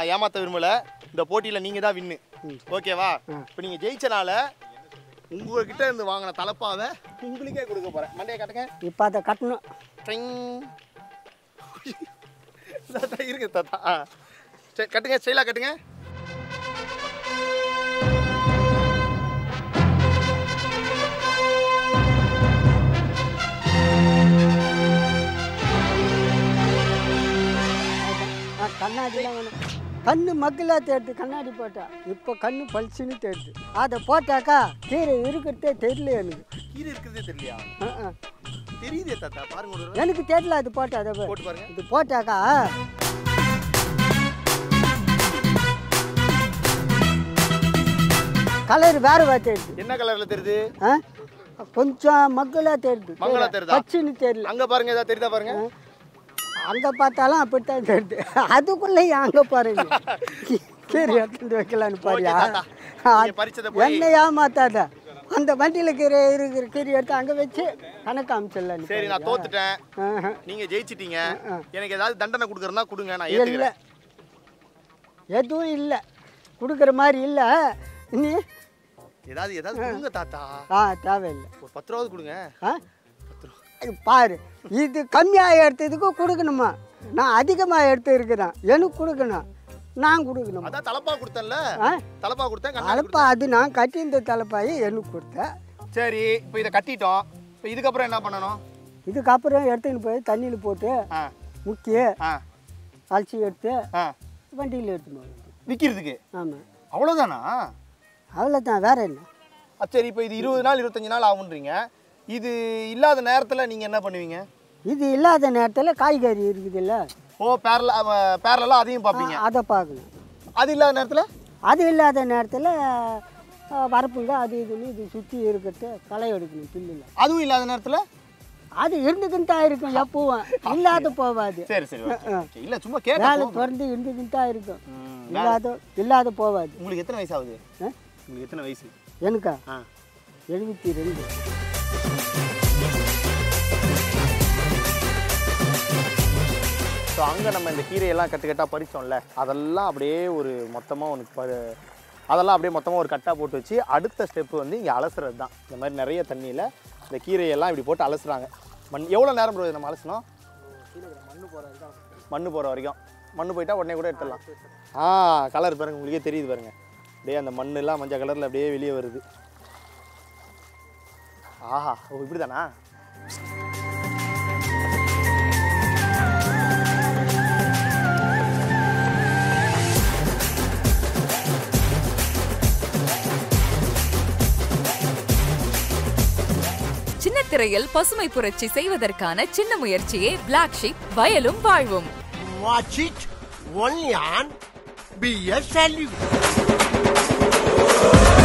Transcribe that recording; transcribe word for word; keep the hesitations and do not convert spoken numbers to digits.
ஏமாத்த விரும்பல. இந்த போட்டியில நீங்க தான் வின்னு. ஓகேவா? இப்போ நீங்க ஜெயிச்சனால உங்ககிட்ட இருந்து வாங்கின தலப்பாவை உங்களுக்கே கொடுக்க போறேன். மண்டையை காட்டுங்க. இப்போ அதை கட்டணும். இருக்கு தாத்தா. சரி கட்டுங்க, ஸ்டைலா கட்டுங்க. கண்ணாடிலாம் வேணும். கண்ணு மக்களா தேடுது கண்ணாடி போட்டா. இப்போ கண்ணு பளிச்சுன்னு தேடுது. அதை போட்டாக்கா கீரை இருக்கிறதே தெரியல எனக்கு. கீரை இருக்கிறதே தெரியலையா? தெரியுதே தாத்தா, பாருங்க. எனக்கு தெரியல அது போட்டா. அதை போட்டு பாருங்க. இது போட்டாக்கா கலர் வேற வா தெரியுது. என்ன கலர்ல தெரியுது? கொஞ்சம் மக்களா தெரியுது. மக்களா தெரியுதா? பளிச்சுன்னு தெரியல. அங்க பாருங்க, ஏதாவது தெரியுதா பாருங்க. அங்க பார்த்தாலும் அப்படித்தான் தெரியுது. அதுக்குள்ள அங்க பாருங்க கீரை எடுத்து வைக்கலான்னு பாரியா? என்ன ஏமாத்தாத. அந்த வண்டியில கீரை இருக்கிற கீரை எடுத்து அங்க வச்சு கணக்கு அமைச்சிடலாம். சரி, நான் தோத்துட்டேன், நீங்க ஜெயிச்சிட்டீங்க. எனக்கு ஏதாவது தண்டனை கொடுக்கறதா கொடுங்க, நான் ஏத்துக்கிறேன். எதுவும் இல்ல கொடுக்குற மாதிரி இல்ல. நீ ஏதாவது ஏதாவது கொடுங்க தாத்தா. ஆ தேவையில்லை. ஒரு பத்து ரூபாவது கொடுங்க. பாரு, இது கம்மியாக எடுத்ததுக்கு கொடுக்கணுமா? நான் அதிகமாக எடுத்து இருக்கிறேன், எனக்கு கொடுக்கணும். நான் கொடுக்கணும். அதான் தலப்பா கொடுத்தேன்ல. தலப்பா கொடுத்தேன். தலப்பா அது நான் கட்டி இந்த தலப்பாயை எனக்கு கொடுத்தேன். சரி, இப்போ இதை கட்டிட்டோம். இப்போ இதுக்கப்புறம் என்ன பண்ணணும்? இதுக்கப்புறம் எடுத்துன்னு போய் தண்ணியில் போட்டு முக்கிய அலசி எடுத்து வண்டியில் எடுத்துன்னு விற்கிறதுக்கு. ஆமாம், அவ்வளோதானா? அவ்வளோதான், வேற என்ன? சரி, இப்போ இது இருபது நாள் இருபத்தஞ்சி நாள் ஆகுன்றீங்க. இது இல்லாத நேரத்தில் நீங்கள் என்ன பண்ணுவீங்க? இது இல்லாத நேரத்தில் காய்கறி இருக்குதுல்ல. ஓ, பேரல பேரலாம் அதையும் பார்ப்பீங்க. அதை பார்க்கணும். அது இல்லாத நேரத்தில்? அது இல்லாத நேரத்தில் வரப்புங்க அது இதுன்னு இது சுற்றி இருக்கிறது களை எடுக்கணும் பில்லில். அதுவும் இல்லாத நேரத்தில்? அது இருந்துக்கிட்டு தான் இருக்கும் எப்பவும், இல்லாத போவாது. சரி சரி, இல்லை சும்மா கேட்க. வேலை திறந்து இருந்துக்கிட்டு தான் இருக்கும், இல்லாத இல்லாத போவாது. உங்களுக்கு எத்தனை வயசு ஆகுது? உங்களுக்கு எத்தனை வயசு? எனக்கா எழுபத்தி ரெண்டு. ஸோ அங்கே நம்ம இந்த கீரையெல்லாம் கட்டு கட்டாக பறித்தோம்ல, அதெல்லாம் அப்படியே ஒரு மொத்தமாக ஒன்று ப அதெல்லாம் அப்படியே மொத்தமாக ஒரு கட்டாக போட்டு வச்சு அடுத்த ஸ்டெப்பு வந்து இங்கே அலசுறது தான். இந்த மாதிரி நிறைய தண்ணியில் இந்த கீரையெல்லாம் இப்படி போட்டு அலசுறாங்க. மண் எவ்வளோ நேரம் போகுது நம்ம அலசணும்? மண் போகிற வரைக்கும். மண் போகிற வரைக்கும். மண் போயிட்டால் உடனே கூட எடுத்துடலாம். ஆ, கலர் பாருங்கள், உங்களுக்கே தெரியுது பாருங்கள். அப்படியே அந்த மண்ணெல்லாம் மஞ்சள் கலரில் அப்படியே வெளியே வருது. ஆஹா, ஓ இப்படி தானா? சின்னத்திரையில் பசுமை புரட்சி செய்வதற்கான சின்ன முயற்சியே Blacksheep வயலும் வாழ்வும். Watch it only on B S L U.